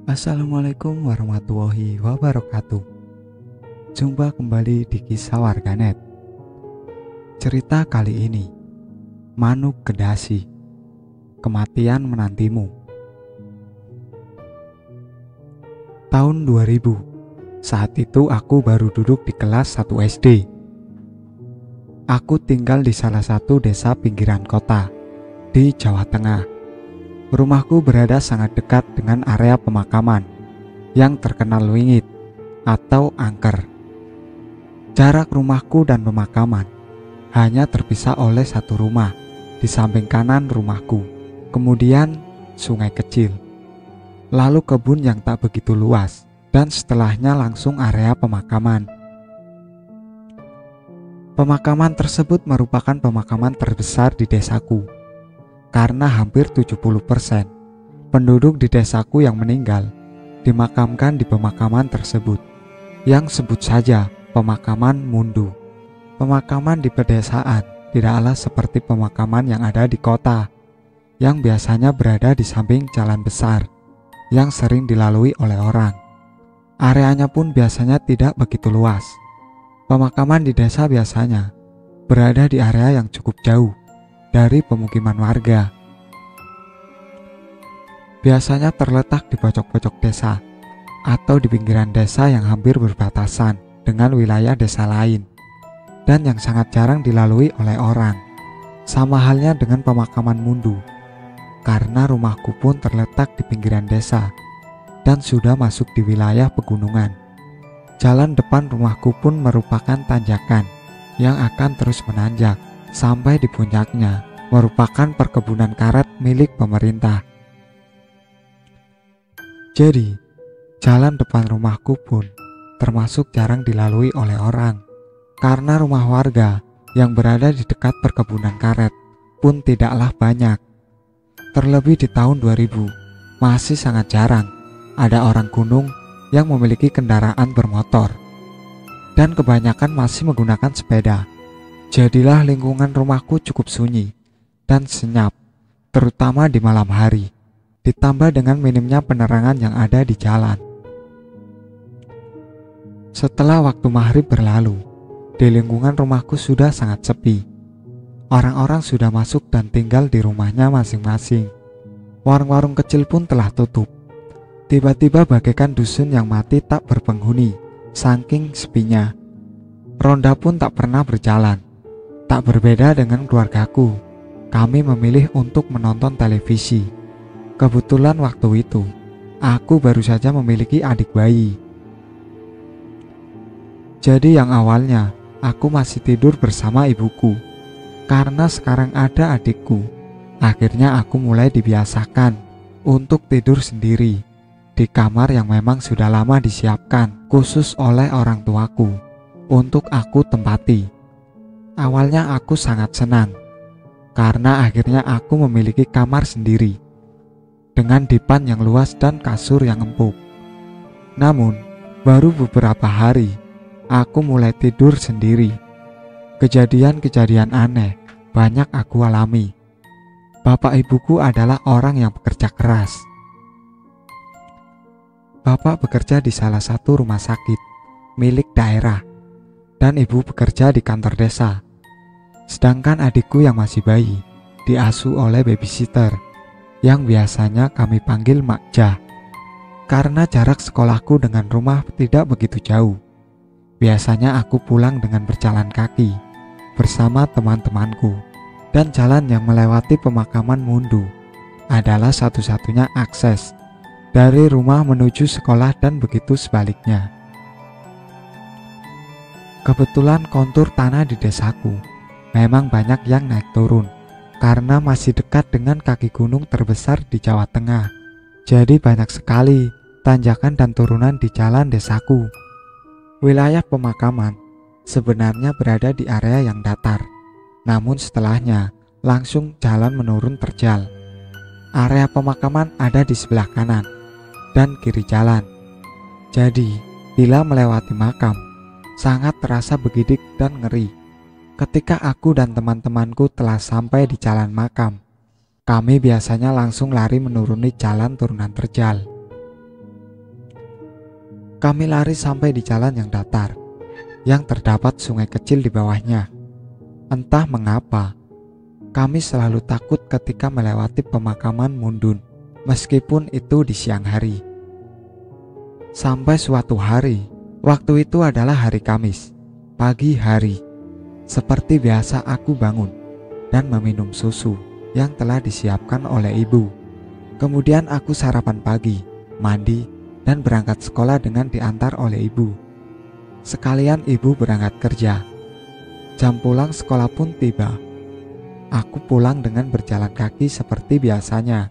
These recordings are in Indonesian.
Assalamualaikum warahmatullahi wabarakatuh. Jumpa kembali di Kisah Warganet. Cerita kali ini, Manuk Kedasi, Kematian Menantimu. Tahun 2000. Saat itu aku baru duduk di kelas 1 SD. Aku tinggal di salah satu desa pinggiran kota di Jawa Tengah. Rumahku berada sangat dekat dengan area pemakaman yang terkenal wingit atau angker. Jarak rumahku dan pemakaman hanya terpisah oleh satu rumah di samping kanan rumahku, kemudian sungai kecil, lalu kebun yang tak begitu luas, dan setelahnya langsung area pemakaman. Pemakaman tersebut merupakan pemakaman terbesar di desaku, karena hampir 70% penduduk di desaku yang meninggal dimakamkan di pemakaman tersebut, yang sebut saja pemakaman Mundu. Pemakaman di pedesaan tidaklah seperti pemakaman yang ada di kota, yang biasanya berada di samping jalan besar yang sering dilalui oleh orang. Areanya pun biasanya tidak begitu luas. Pemakaman di desa biasanya berada di area yang cukup jauh dari pemukiman warga. Biasanya terletak di pojok-pojok desa atau di pinggiran desa yang hampir berbatasan dengan wilayah desa lain dan yang sangat jarang dilalui oleh orang. Sama halnya dengan pemakaman Mundu, karena rumahku pun terletak di pinggiran desa dan sudah masuk di wilayah pegunungan. Jalan depan rumahku pun merupakan tanjakan yang akan terus menanjak sampai di puncaknya merupakan perkebunan karet milik pemerintah. Jadi, jalan depan rumahku pun termasuk jarang dilalui oleh orang, karena rumah warga yang berada di dekat perkebunan karet pun tidaklah banyak. Terlebih di tahun 2000, masih sangat jarang ada orang gunung yang memiliki kendaraan bermotor, dan kebanyakan masih menggunakan sepeda. Jadilah lingkungan rumahku cukup sunyi dan senyap, terutama di malam hari, ditambah dengan minimnya penerangan yang ada di jalan. Setelah waktu maghrib berlalu, di lingkungan rumahku sudah sangat sepi. Orang-orang sudah masuk dan tinggal di rumahnya masing-masing. Warung-warung kecil pun telah tutup. Tiba-tiba bagaikan dusun yang mati tak berpenghuni, saking sepinya. Ronda pun tak pernah berjalan. Tak berbeda dengan keluargaku, kami memilih untuk menonton televisi. Kebetulan waktu itu, aku baru saja memiliki adik bayi. Jadi yang awalnya, aku masih tidur bersama ibuku. Karena sekarang ada adikku, akhirnya aku mulai dibiasakan untuk tidur sendiri di kamar yang memang sudah lama disiapkan khusus oleh orang tuaku untuk aku tempati. Awalnya aku sangat senang, karena akhirnya aku memiliki kamar sendiri, dengan dipan yang luas dan kasur yang empuk. Namun, baru beberapa hari, aku mulai tidur sendiri. Kejadian-kejadian aneh banyak aku alami. Bapak ibuku adalah orang yang bekerja keras. Bapak bekerja di salah satu rumah sakit milik daerah, dan ibu bekerja di kantor desa. Sedangkan adikku yang masih bayi diasuh oleh babysitter yang biasanya kami panggil Mak Jah. Karena jarak sekolahku dengan rumah tidak begitu jauh, biasanya aku pulang dengan berjalan kaki bersama teman-temanku, dan jalan yang melewati pemakaman Mundu adalah satu-satunya akses dari rumah menuju sekolah dan begitu sebaliknya. Kebetulan kontur tanah di desaku memang banyak yang naik turun, karena masih dekat dengan kaki gunung terbesar di Jawa Tengah. Jadi banyak sekali tanjakan dan turunan di jalan desaku. Wilayah pemakaman sebenarnya berada di area yang datar, namun setelahnya langsung jalan menurun terjal. Area pemakaman ada di sebelah kanan dan kiri jalan. Jadi, bila melewati makam, sangat terasa begidik dan ngeri. Ketika aku dan teman-temanku telah sampai di jalan makam, kami biasanya langsung lari menuruni jalan turunan terjal. Kami lari sampai di jalan yang datar, yang terdapat sungai kecil di bawahnya. Entah mengapa, kami selalu takut ketika melewati pemakaman Mundun, meskipun itu di siang hari. Sampai suatu hari, waktu itu adalah hari Kamis, pagi hari. Seperti biasa aku bangun dan meminum susu yang telah disiapkan oleh ibu. Kemudian aku sarapan pagi, mandi, dan berangkat sekolah dengan diantar oleh ibu. Sekalian ibu berangkat kerja. Jam pulang sekolah pun tiba. Aku pulang dengan berjalan kaki seperti biasanya.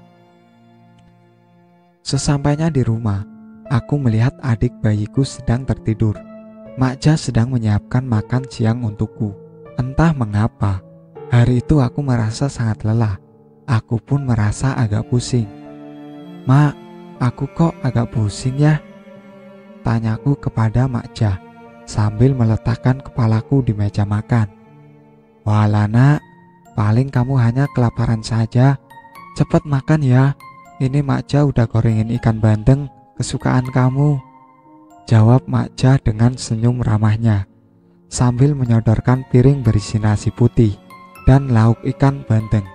Sesampainya di rumah, aku melihat adik bayiku sedang tertidur. Makja sedang menyiapkan makan siang untukku. Entah mengapa, hari itu aku merasa sangat lelah. Aku pun merasa agak pusing. "Mak, aku kok agak pusing ya?" tanyaku kepada Makja sambil meletakkan kepalaku di meja makan. "Walah nak, paling kamu hanya kelaparan saja. Cepat makan ya. Ini Makja udah gorengin ikan bandeng kesukaan kamu," jawab Makja dengan senyum ramahnya sambil menyodorkan piring berisi nasi putih dan lauk ikan bandeng.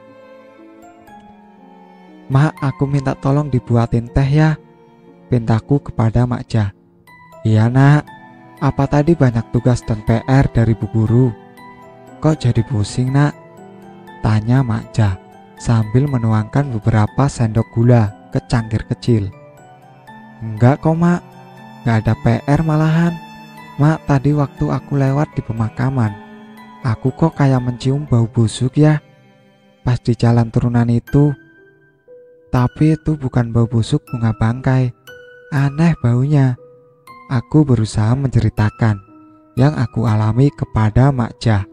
"Mak, aku minta tolong dibuatin teh ya," pintaku kepada Makja. "Iya nak, apa tadi banyak tugas dan PR dari bu guru? Kok jadi pusing nak?" tanya Makja sambil menuangkan beberapa sendok gula ke cangkir kecil. "Enggak kok mak, gak ada PR malahan. Mak, tadi waktu aku lewat di pemakaman, aku kok kayak mencium bau busuk ya pas di jalan turunan itu. Tapi itu bukan bau busuk bunga bangkai. Aneh baunya." Aku berusaha menceritakan yang aku alami kepada Makja.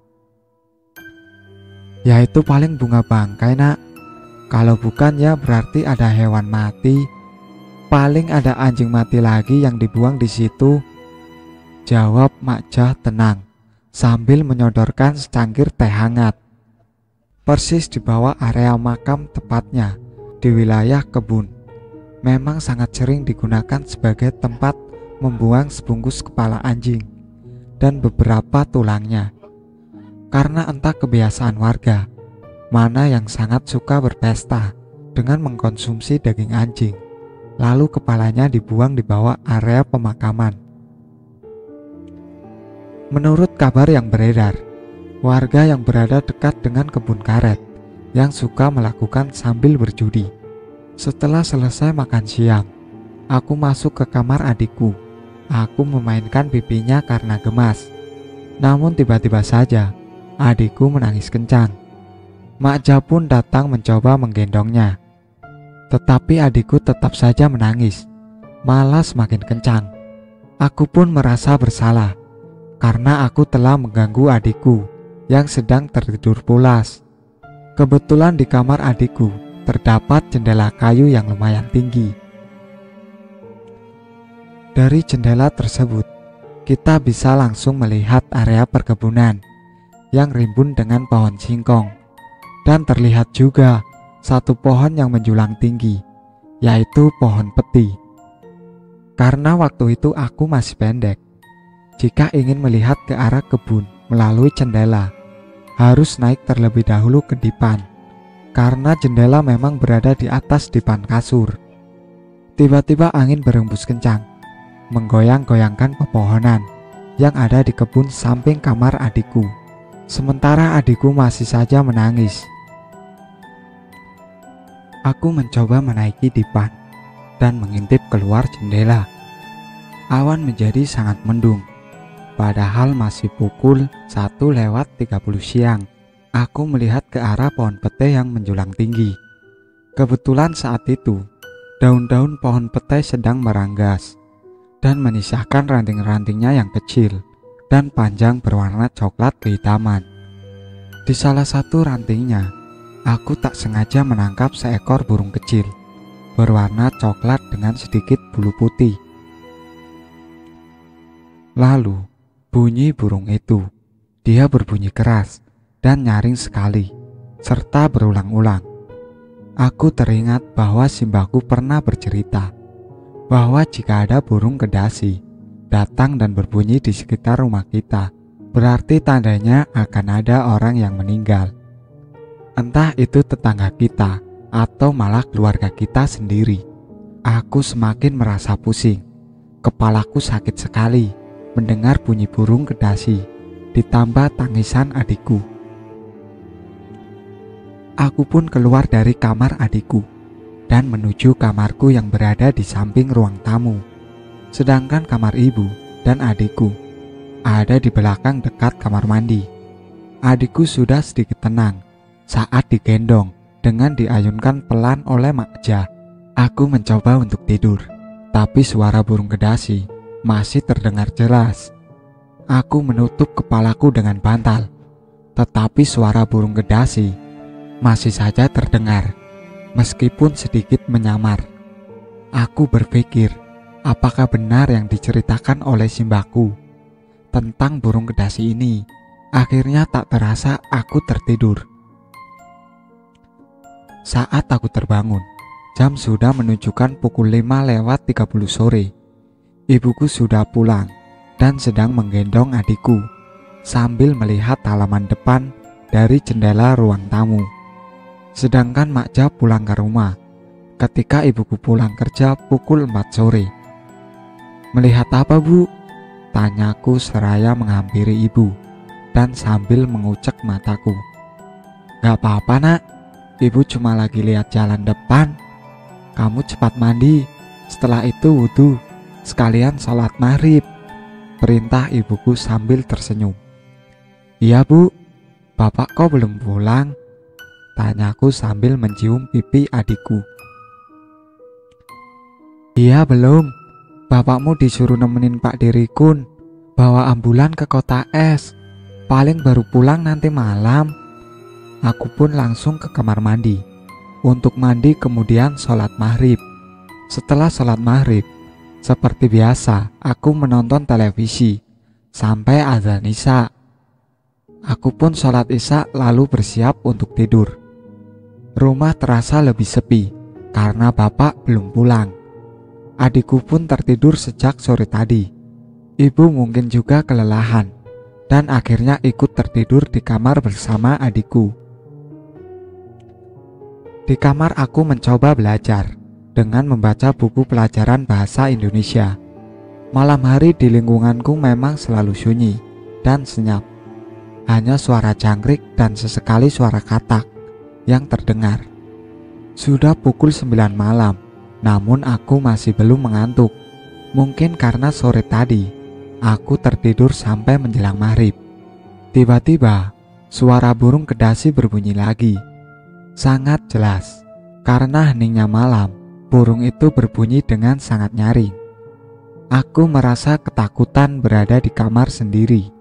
"Ya itu paling bunga bangkai nak. Kalau bukan ya berarti ada hewan mati. Paling ada anjing mati lagi yang dibuang di situ," jawab Makja tenang sambil menyodorkan secangkir teh hangat. Persis di bawah area makam tepatnya di wilayah kebun. Memang sangat sering digunakan sebagai tempat membuang sebungkus kepala anjing dan beberapa tulangnya. Karena entah kebiasaan warga, mana yang sangat suka berpesta dengan mengkonsumsi daging anjing, lalu kepalanya dibuang di bawah area pemakaman. Menurut kabar yang beredar, warga yang berada dekat dengan kebun karet yang suka melakukan sambil berjudi. Setelah selesai makan siang, aku masuk ke kamar adikku. Aku memainkan pipinya karena gemas. Namun tiba-tiba saja adikku menangis kencang. Makja pun datang mencoba menggendongnya. Tetapi adikku tetap saja menangis, malah semakin kencang. Aku pun merasa bersalah karena aku telah mengganggu adikku yang sedang tertidur pulas. Kebetulan di kamar adikku terdapat jendela kayu yang lumayan tinggi. Dari jendela tersebut, kita bisa langsung melihat area perkebunan yang rimbun dengan pohon singkong. Dan terlihat juga satu pohon yang menjulang tinggi, yaitu pohon peti. Karena waktu itu aku masih pendek, jika ingin melihat ke arah kebun melalui jendela, harus naik terlebih dahulu ke dipan. Karena jendela memang berada di atas dipan kasur. Tiba-tiba angin berembus kencang, menggoyang-goyangkan pepohonan yang ada di kebun samping kamar adikku. Sementara adikku masih saja menangis. Aku mencoba menaiki dipan dan mengintip keluar jendela. Awan menjadi sangat mendung. Padahal masih pukul 1:30 siang. Aku melihat ke arah pohon pete yang menjulang tinggi. Kebetulan saat itu, daun-daun pohon pete sedang meranggas dan menyisakan ranting-rantingnya yang kecil dan panjang berwarna coklat kehitaman. Di salah satu rantingnya, aku tak sengaja menangkap seekor burung kecil berwarna coklat dengan sedikit bulu putih. Lalu, bunyi burung itu, dia berbunyi keras dan nyaring sekali, serta berulang-ulang. Aku teringat bahwa Simbaku pernah bercerita bahwa jika ada burung kedasi datang dan berbunyi di sekitar rumah kita, berarti tandanya akan ada orang yang meninggal. Entah itu tetangga kita atau malah keluarga kita sendiri. Aku semakin merasa pusing. Kepalaku sakit sekali mendengar bunyi burung kedasi, ditambah tangisan adikku. Aku pun keluar dari kamar adikku dan menuju kamarku yang berada di samping ruang tamu. Sedangkan kamar ibu dan adikku ada di belakang dekat kamar mandi. Adikku sudah sedikit tenang saat digendong dengan diayunkan pelan oleh Makja. Aku mencoba untuk tidur, tapi suara burung kedasi masih terdengar jelas. Aku menutup kepalaku dengan bantal, tetapi suara burung kedasi masih saja terdengar, meskipun sedikit menyamar. Aku berpikir, apakah benar yang diceritakan oleh Simbaku tentang burung kedasi ini? Akhirnya tak terasa aku tertidur. Saat aku terbangun, jam sudah menunjukkan pukul 5:30 sore. Ibuku sudah pulang dan sedang menggendong adikku sambil melihat halaman depan dari jendela ruang tamu. Sedangkan Makja pulang ke rumah ketika ibuku pulang kerja pukul 4 sore. "Melihat apa, Bu?" tanyaku seraya menghampiri ibu dan sambil mengucek mataku. "Gak apa-apa, Nak. Ibu cuma lagi lihat jalan depan. Kamu cepat mandi, setelah itu wudhu, sekalian sholat maghrib," perintah ibuku sambil tersenyum. "Iya, Bu. Bapak kok belum pulang?" tanyaku sambil mencium pipi adikku. "Iya, belum. Bapakmu disuruh nemenin Pak Dirikun bawa ambulan ke kota es. Paling baru pulang nanti malam." Aku pun langsung ke kamar mandi untuk mandi kemudian sholat maghrib. Setelah sholat maghrib, seperti biasa aku menonton televisi sampai azan isya. Aku pun sholat isya lalu bersiap untuk tidur. Rumah terasa lebih sepi karena bapak belum pulang. Adikku pun tertidur sejak sore tadi. Ibu mungkin juga kelelahan dan akhirnya ikut tertidur di kamar bersama adikku. Di kamar aku mencoba belajar dengan membaca buku pelajaran bahasa Indonesia. Malam hari di lingkunganku memang selalu sunyi dan senyap. Hanya suara jangkrik dan sesekali suara katak yang terdengar. Sudah pukul 9 malam, namun aku masih belum mengantuk. Mungkin karena sore tadi aku tertidur sampai menjelang maghrib. Tiba-tiba suara burung kedasi berbunyi lagi. Sangat jelas, karena heningnya malam, burung itu berbunyi dengan sangat nyaring. Aku merasa ketakutan berada di kamar sendiri.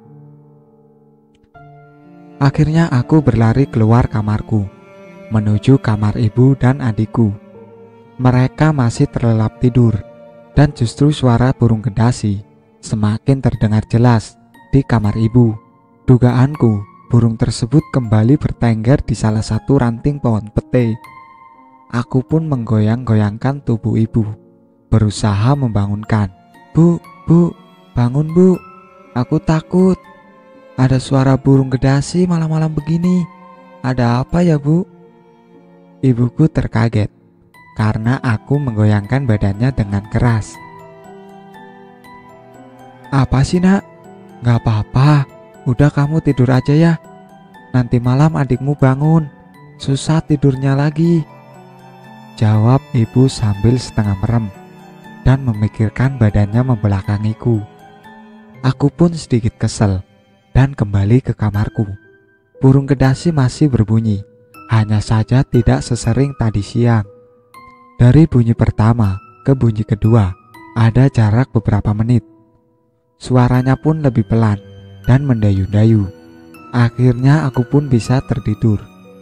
Akhirnya aku berlari keluar kamarku, menuju kamar ibu dan adikku. Mereka masih terlelap tidur, dan justru suara burung kedasi semakin terdengar jelas di kamar ibu. Dugaanku, burung tersebut kembali bertengger di salah satu ranting pohon pete. Aku pun menggoyang-goyangkan tubuh ibu, berusaha membangunkan. Bu, bangun Bu. Aku takut. Ada suara burung kedasi malam-malam begini. Ada apa ya, Bu?" Ibuku terkaget karena aku menggoyangkan badannya dengan keras. "Apa sih, Nak? Gak apa-apa. Udah kamu tidur aja ya. Nanti malam adikmu bangun, susah tidurnya lagi," jawab ibu sambil setengah merem dan memikirkan badannya membelakangiku. Aku pun sedikit kesel dan kembali ke kamarku. Burung kedasi masih berbunyi, hanya saja tidak sesering tadi siang. Dari bunyi pertama ke bunyi kedua ada jarak beberapa menit. Suaranya pun lebih pelan dan mendayu-dayu. Akhirnya aku pun bisa tertidur.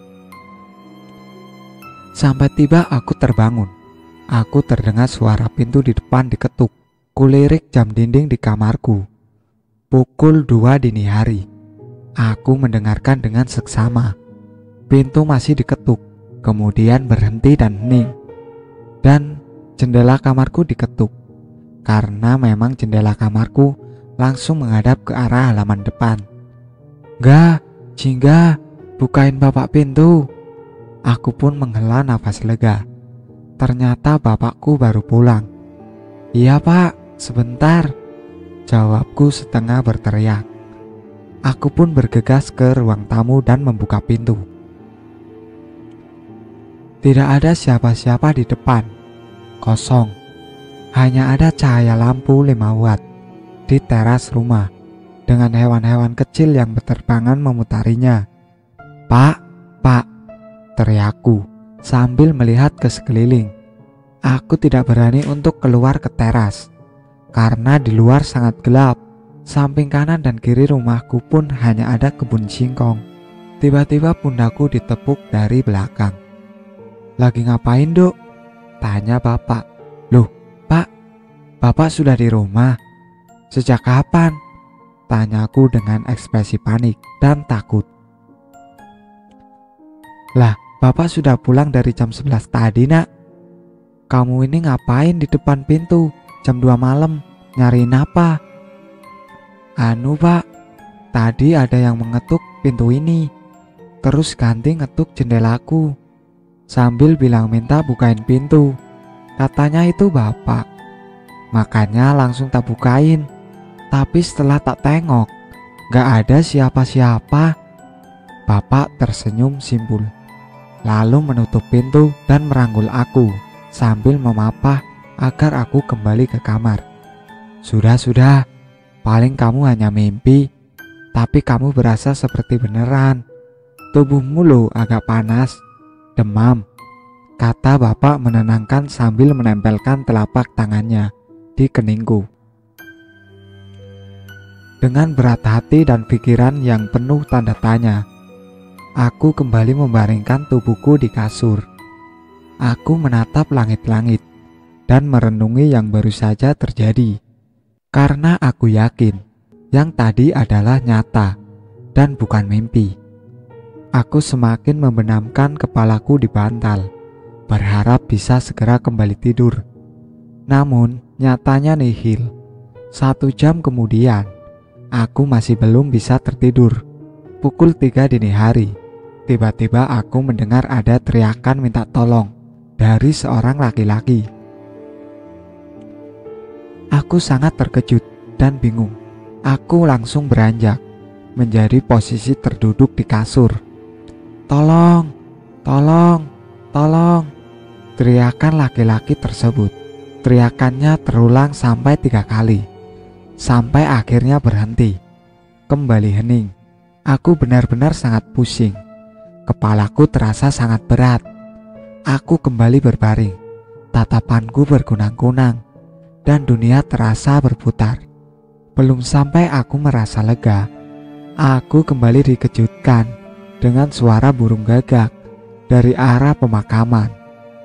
Sampai tiba aku terbangun. Aku terdengar suara pintu di depan diketuk. Kulirik jam dinding di kamarku. Pukul 2 dini hari. Aku mendengarkan dengan seksama. Pintu masih diketuk, kemudian berhenti dan hening. Dan jendela kamarku diketuk. Karena memang jendela kamarku langsung menghadap ke arah halaman depan. "Enggak, Jingga, bukain bapak pintu." Aku pun menghela nafas lega. Ternyata bapakku baru pulang. "Iya pak, sebentar," jawabku setengah berteriak. Aku pun bergegas ke ruang tamu dan membuka pintu. Tidak ada siapa-siapa di depan. Kosong. Hanya ada cahaya lampu 5 watt di teras rumah dengan hewan-hewan kecil yang berterbangan memutarinya. "Pak, pak," teriakku sambil melihat ke sekeliling. Aku tidak berani untuk keluar ke teras karena di luar sangat gelap. Samping kanan dan kiri rumahku pun hanya ada kebun singkong. Tiba-tiba pundakku ditepuk dari belakang. "Lagi ngapain, Dok?" tanya bapak. "Loh, Pak, bapak sudah di rumah? Sejak kapan?" tanyaku dengan ekspresi panik dan takut. "Lah, bapak sudah pulang dari jam 11 tadi, Nak. Kamu ini ngapain di depan pintu jam 2 malam? Nyariin apa?" "Anu pak, tadi ada yang mengetuk pintu ini, terus ganti ngetuk jendelaku, sambil bilang minta bukain pintu. Katanya itu bapak. Makanya langsung tak bukain. Tapi setelah tak tengok, gak ada siapa-siapa." Bapak tersenyum simpul, lalu menutup pintu dan merangkul aku sambil memapah agar aku kembali ke kamar. Sudah, paling kamu hanya mimpi, tapi kamu berasa seperti beneran. Tubuhmu lo agak panas, demam," kata bapak menenangkan sambil menempelkan telapak tangannya di keningku. Dengan berat hati dan pikiran yang penuh tanda tanya, aku kembali membaringkan tubuhku di kasur. Aku menatap langit-langit dan merenungi yang baru saja terjadi. Karena aku yakin yang tadi adalah nyata dan bukan mimpi. Aku semakin membenamkan kepalaku di bantal, berharap bisa segera kembali tidur. Namun nyatanya nihil. 1 jam kemudian, aku masih belum bisa tertidur. Pukul 3 dini hari, tiba-tiba aku mendengar ada teriakan minta tolong dari seorang laki-laki. Aku sangat terkejut dan bingung. Aku langsung beranjak menjadi posisi terduduk di kasur. "Tolong, tolong, tolong," teriakan laki-laki tersebut. Teriakannya terulang sampai 3 kali, sampai akhirnya berhenti. Kembali hening. Aku benar-benar sangat pusing. Kepalaku terasa sangat berat. Aku kembali berbaring. Tatapanku berkunang-kunang dan dunia terasa berputar. Belum sampai aku merasa lega, aku kembali dikejutkan dengan suara burung gagak dari arah pemakaman.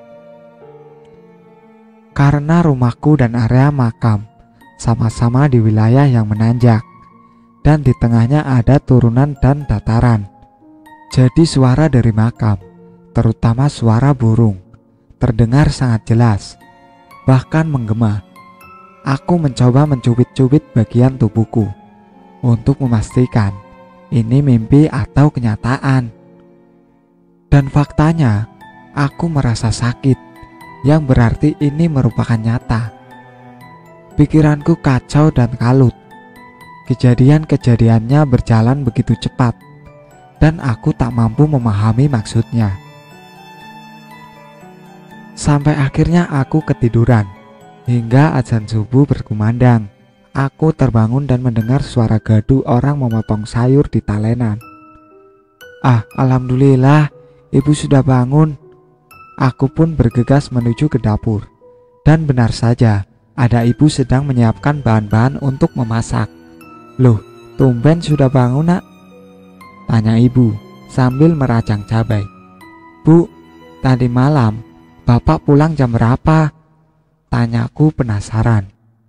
Karena rumahku dan area makam sama-sama di wilayah yang menanjak dan di tengahnya ada turunan dan dataran. Jadi suara dari makam, terutama suara burung, terdengar sangat jelas, bahkan menggema. Aku mencoba mencubit-cubit bagian tubuhku untuk memastikan ini mimpi atau kenyataan. Dan faktanya, aku merasa sakit, yang berarti ini merupakan nyata. Pikiranku kacau dan kalut. Kejadian-kejadiannya berjalan begitu cepat, dan aku tak mampu memahami maksudnya. Sampai akhirnya aku ketiduran, hingga azan subuh berkumandang. Aku terbangun dan mendengar suara gaduh orang memotong sayur di talenan. Alhamdulillah, ibu sudah bangun. Aku pun bergegas menuju ke dapur. Dan benar saja, ada ibu sedang menyiapkan bahan-bahan untuk memasak. "Loh, tumben sudah bangun, Nak?" tanya ibu sambil meracang cabai. "Bu, tadi malam bapak pulang jam berapa?" tanyaku penasaran.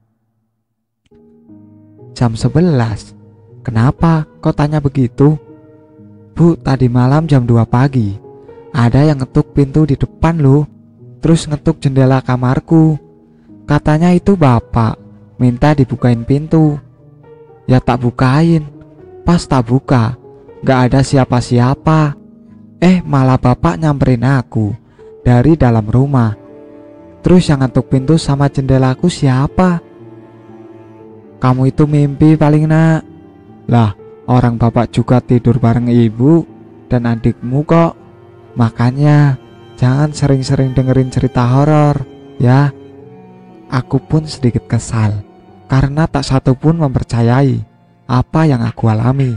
"Jam 11. Kenapa kok tanya begitu?" "Bu, tadi malam jam 2 pagi ada yang ngetuk pintu di depan loh. terus ngetuk jendela kamarku. Katanya itu bapak, minta dibukain pintu. Ya tak bukain. Pas tak buka, gak ada siapa-siapa. Malah bapak nyamperin aku dari dalam rumah. Terus yang ngetuk pintu sama jendelaku siapa? Kamu itu mimpi paling nak. Lah, orang bapak juga tidur bareng ibu dan adikmu kok. Makanya jangan sering-sering dengerin cerita horor ya. Aku pun sedikit kesal karena tak satu pun mempercayai apa yang aku alami.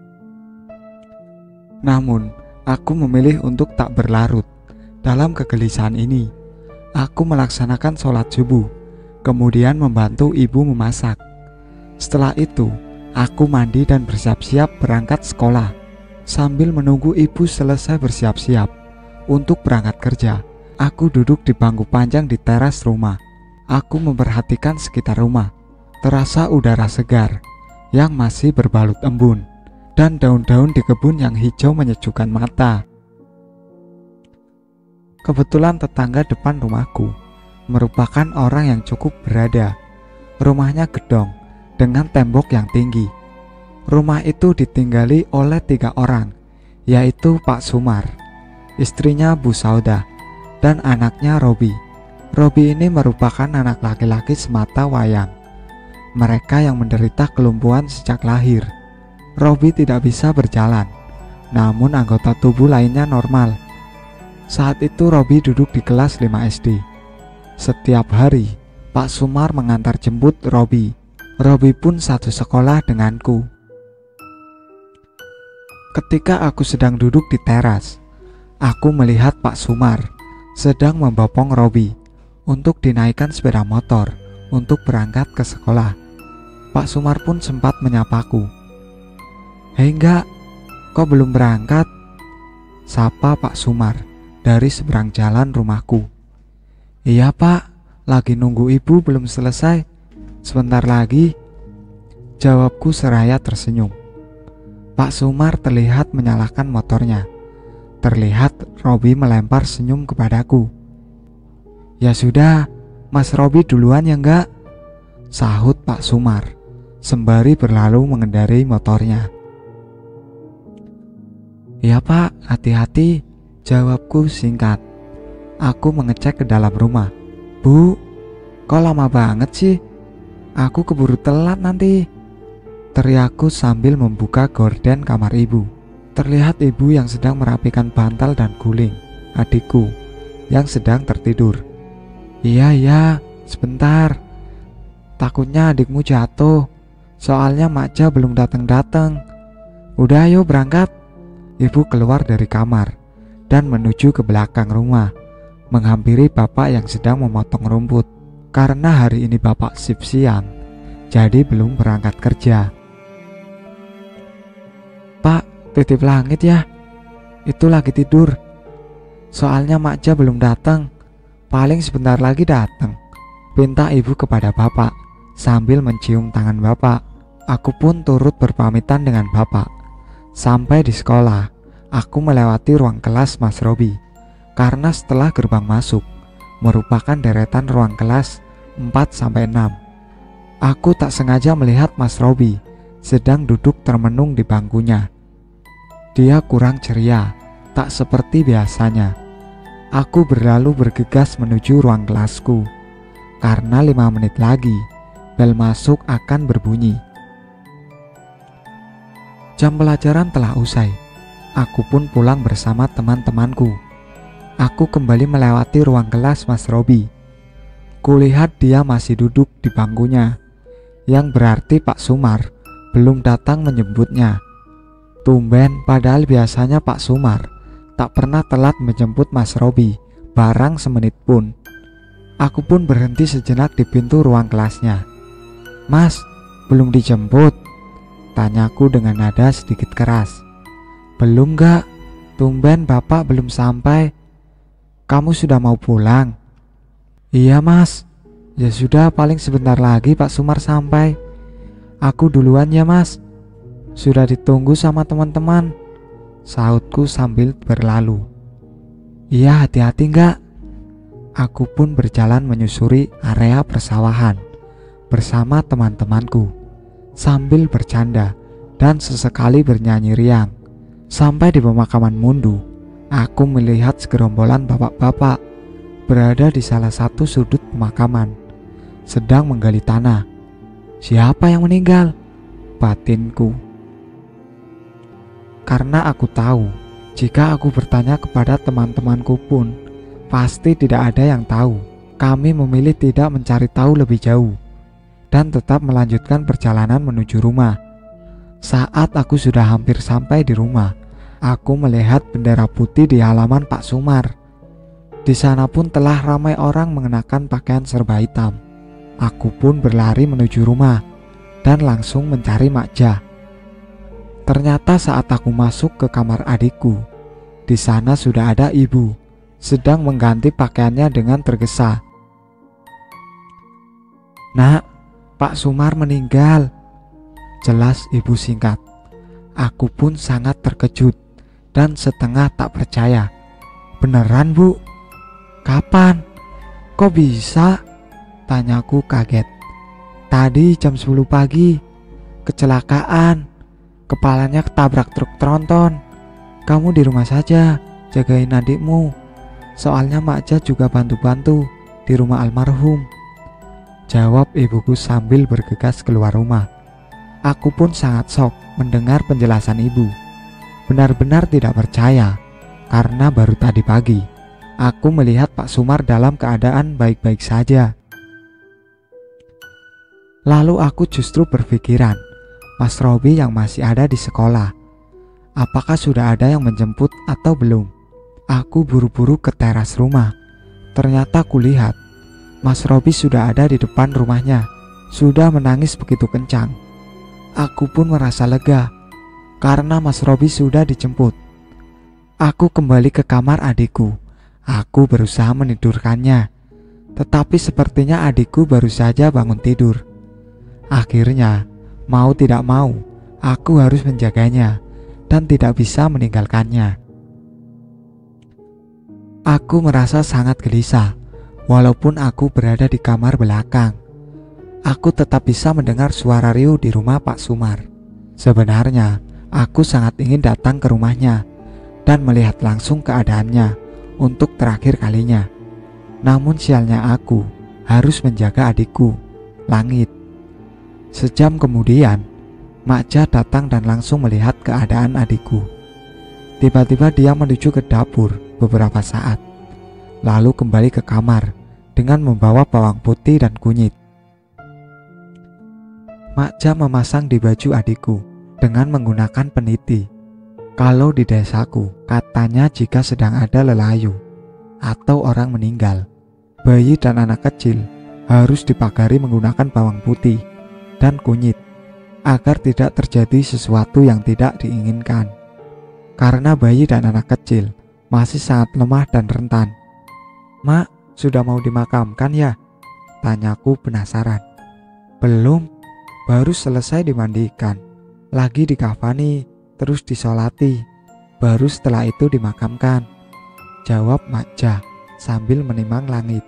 Namun aku memilih untuk tak berlarut dalam kegelisahan ini. Aku melaksanakan sholat subuh, kemudian membantu ibu memasak. Setelah itu, aku mandi dan bersiap-siap berangkat sekolah. Sambil menunggu ibu selesai bersiap-siap untuk berangkat kerja, aku duduk di bangku panjang di teras rumah. Aku memperhatikan sekitar rumah. Terasa udara segar yang masih berbalut embun dan daun-daun di kebun yang hijau menyejukkan mata. Kebetulan tetangga depan rumahku merupakan orang yang cukup berada. Rumahnya gedong dengan tembok yang tinggi. Rumah itu ditinggali oleh 3 orang, yaitu Pak Sumar, istrinya Bu Saudah, dan anaknya Robi. Robi ini merupakan anak laki-laki semata wayang. Mereka yang menderita kelumpuhan sejak lahir. Robi tidak bisa berjalan, namun anggota tubuh lainnya normal. Saat itu Robi duduk di kelas 5 SD. Setiap hari, Pak Sumar mengantar jemput Robi. Robi pun satu sekolah denganku. Ketika aku sedang duduk di teras, aku melihat Pak Sumar sedang membopong Robi untuk dinaikkan sepeda motor untuk berangkat ke sekolah. Pak Sumar pun sempat menyapaku. "Hei enggak, kok belum berangkat?" Sapa Pak Sumar dari seberang jalan rumahku. "Iya pak, lagi nunggu ibu belum selesai. Sebentar lagi," jawabku seraya tersenyum. Pak Sumar terlihat menyalakan motornya. Terlihat Robi melempar senyum kepadaku. "Ya sudah, Mas Robi duluan ya enggak?" sahut Pak Sumar sembari berlalu mengendarai motornya. "Ya pak, hati-hati," jawabku singkat. Aku mengecek ke dalam rumah. "Bu, kok lama banget sih? Aku keburu telat nanti," teriakku sambil membuka gorden kamar ibu. Terlihat ibu yang sedang merapikan bantal dan guling adikku yang sedang tertidur. Iya, sebentar. Takutnya adikmu jatuh. Soalnya Makja belum datang-datang. Udah ayo berangkat." Ibu keluar dari kamar dan menuju ke belakang rumah, menghampiri bapak yang sedang memotong rumput. Karena hari ini bapak shift siang, jadi belum berangkat kerja. "Pak, titip langit ya. Itu lagi tidur. Soalnya Makja belum datang. Paling sebentar lagi datang," pinta ibu kepada bapak sambil mencium tangan bapak. Aku pun turut berpamitan dengan bapak. Sampai di sekolah, aku melewati ruang kelas Mas Robi. Karena setelah gerbang masuk merupakan deretan ruang kelas 4-6. Aku tak sengaja melihat Mas Robi sedang duduk termenung di bangkunya. Dia kurang ceria, tak seperti biasanya. Aku berlalu bergegas menuju ruang kelasku. Karena 5 menit lagi bel masuk akan berbunyi. Jam pelajaran telah usai. Aku pun pulang bersama teman-temanku. Aku kembali melewati ruang kelas Mas Robi. Kulihat dia masih duduk di bangkunya, yang berarti Pak Sumar belum datang menjemputnya. Tumben, padahal biasanya Pak Sumar tak pernah telat menjemput Mas Robi barang semenit pun. Aku pun berhenti sejenak di pintu ruang kelasnya. "Mas, belum dijemput?" tanyaku dengan nada sedikit keras. "Belum gak? Tumben bapak belum sampai. Kamu sudah mau pulang?" "Iya mas." "Ya sudah, paling sebentar lagi Pak Sumar sampai. Aku duluan ya mas. Sudah ditunggu sama teman-teman," sahutku sambil berlalu. "Iya, hati-hati enggak?" Aku pun berjalan menyusuri area persawahan bersama teman-temanku sambil bercanda dan sesekali bernyanyi riang. Sampai di pemakaman Mundu, aku melihat segerombolan bapak-bapak berada di salah satu sudut pemakaman, sedang menggali tanah. Siapa yang meninggal? Batinku. Karena aku tahu, jika aku bertanya kepada teman-temanku pun, pasti tidak ada yang tahu. Kami memilih tidak mencari tahu lebih jauh dan tetap melanjutkan perjalanan menuju rumah. Saat aku sudah hampir sampai di rumah, aku melihat bendera putih di halaman Pak Sumar. Di sana pun telah ramai orang mengenakan pakaian serba hitam. Aku pun berlari menuju rumah dan langsung mencari Makja. Ternyata saat aku masuk ke kamar adikku, di sana sudah ada ibu sedang mengganti pakaiannya dengan tergesa. "Nak, Pak Sumar meninggal," jelas ibu singkat. Aku pun sangat terkejut dan setengah tak percaya. "Beneran, Bu? Kapan? Kok bisa?" tanyaku kaget. "Tadi jam 10 pagi. Kecelakaan. Kepalanya ketabrak truk tronton. Kamu di rumah saja, jagain adikmu. Soalnya Makja juga bantu-bantu di rumah almarhum," jawab ibuku sambil bergegas keluar rumah. Aku pun sangat shock mendengar penjelasan ibu. Benar-benar tidak percaya, karena baru tadi pagi aku melihat Pak Sumar dalam keadaan baik-baik saja. Lalu aku justru berpikiran, Mas Robi yang masih ada di sekolah, apakah sudah ada yang menjemput atau belum? Aku buru-buru ke teras rumah. Ternyata kulihat Mas Robi sudah ada di depan rumahnya, sudah menangis begitu kencang. Aku pun merasa lega karena Mas Robi sudah dijemput. Aku kembali ke kamar adikku. Aku berusaha menidurkannya, tetapi sepertinya adikku baru saja bangun tidur. Akhirnya, mau tidak mau, aku harus menjaganya dan tidak bisa meninggalkannya. Aku merasa sangat gelisah, walaupun aku berada di kamar belakang. Aku tetap bisa mendengar suara riuh di rumah Pak Sumar. Sebenarnya, aku sangat ingin datang ke rumahnya dan melihat langsung keadaannya untuk terakhir kalinya. Namun sialnya aku harus menjaga adikku, Langit. Sejam kemudian, Makja datang dan langsung melihat keadaan adikku. Tiba-tiba dia menuju ke dapur beberapa saat, lalu kembali ke kamar dengan membawa bawang putih dan kunyit. Makja memasang di baju adikku dengan menggunakan peniti. Kalau di desaku, katanya jika sedang ada lelayu atau orang meninggal, bayi dan anak kecil harus dipagari menggunakan bawang putih dan kunyit agar tidak terjadi sesuatu yang tidak diinginkan. Karena bayi dan anak kecil masih sangat lemah dan rentan. "Mak, sudah mau dimakamkan ya?" tanyaku penasaran. "Belum, baru selesai dimandikan, lagi dikafani, terus disolati, baru setelah itu dimakamkan," jawab Makja sambil menimang Langit.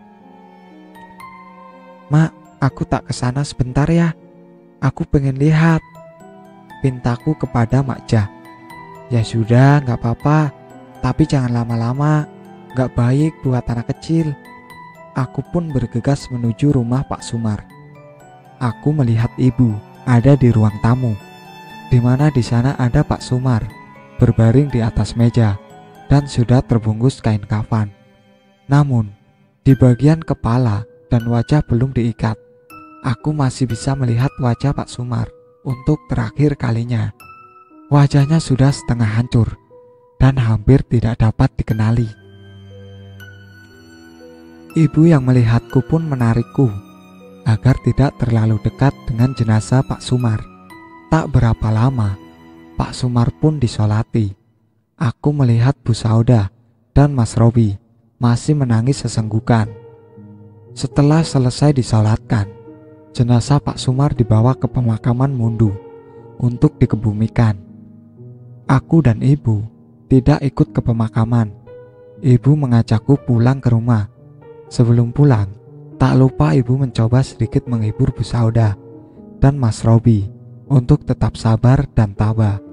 "Mak, aku tak kesana sebentar ya, aku pengen lihat," pintaku kepada Makja. "Ya sudah, gak apa-apa, tapi jangan lama-lama, gak baik buat anak kecil." Aku pun bergegas menuju rumah Pak Sumar. Aku melihat ibu ada di ruang tamu, di mana di sana ada Pak Sumar berbaring di atas meja dan sudah terbungkus kain kafan. Namun, di bagian kepala dan wajah belum diikat. Aku masih bisa melihat wajah Pak Sumar untuk terakhir kalinya. Wajahnya sudah setengah hancur dan hampir tidak dapat dikenali. Ibu yang melihatku pun menarikku agar tidak terlalu dekat dengan jenazah Pak Sumar. Tak berapa lama, Pak Sumar pun disolati. Aku melihat Bu Sauda dan Mas Robi masih menangis sesenggukan. Setelah selesai disolatkan, jenazah Pak Sumar dibawa ke pemakaman Mundu untuk dikebumikan. Aku dan ibu tidak ikut ke pemakaman. Ibu mengajakku pulang ke rumah Sebelum pulang, tak lupa ibu mencoba sedikit menghibur Bu Sauda dan Mas Robi untuk tetap sabar dan tabah.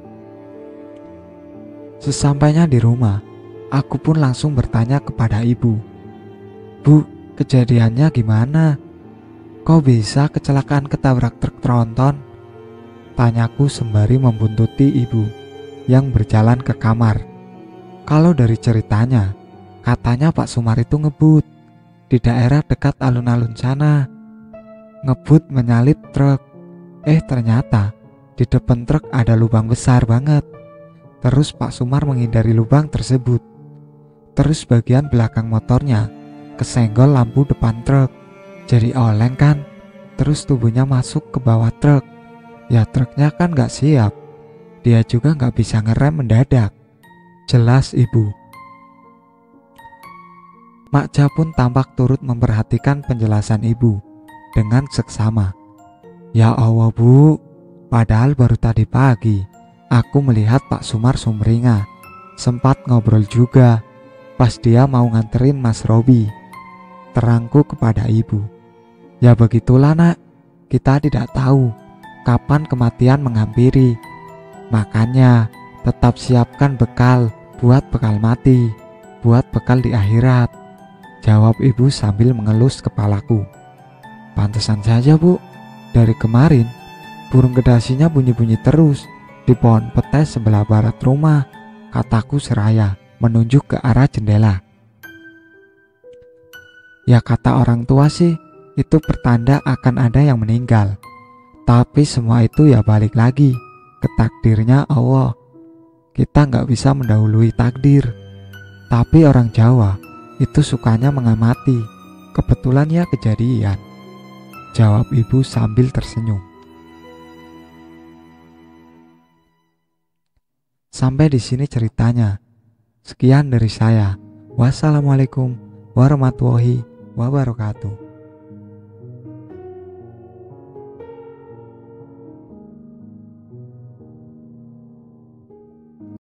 Sesampainya di rumah, aku pun langsung bertanya kepada ibu, "Bu, kejadiannya gimana? Kok bisa kecelakaan ketabrak truk tronton?" Tanyaku sembari membuntuti ibu yang berjalan ke kamar. Kalau dari ceritanya, katanya Pak Sumar itu ngebut di daerah dekat alun-alun sana. Ngebut menyalip truk. Ternyata di depan truk ada lubang besar banget. Terus Pak Sumar menghindari lubang tersebut. Terus bagian belakang motornya kesenggol lampu depan truk. Jadi oleng kan. Terus tubuhnya masuk ke bawah truk. Ya truknya kan gak siap. Dia juga gak bisa ngerem mendadak. Jelas ibu. Makja pun tampak turut memperhatikan penjelasan ibu dengan seksama. "Ya Allah Bu, padahal baru tadi pagi aku melihat Pak Sumar sumringah. Sempat ngobrol juga pas dia mau nganterin Mas Robi," terangku kepada ibu. "Ya begitulah nak, kita tidak tahu kapan kematian menghampiri. Makanya tetap siapkan bekal buat bekal mati, buat bekal di akhirat," jawab ibu sambil mengelus kepalaku. "Pantesan saja Bu, dari kemarin burung gedasinya bunyi-bunyi terus di pohon petai sebelah barat rumah," kataku seraya menunjuk ke arah jendela. "Ya kata orang tua sih, itu pertanda akan ada yang meninggal. Tapi semua itu ya balik lagi ke takdirnya Allah. Kita nggak bisa mendahului takdir. Tapi orang Jawa itu sukanya mengamati. Kebetulan ya kejadian," jawab ibu sambil tersenyum. Sampai di sini ceritanya. Sekian dari saya. Wassalamualaikum warahmatullahi wabarakatuh.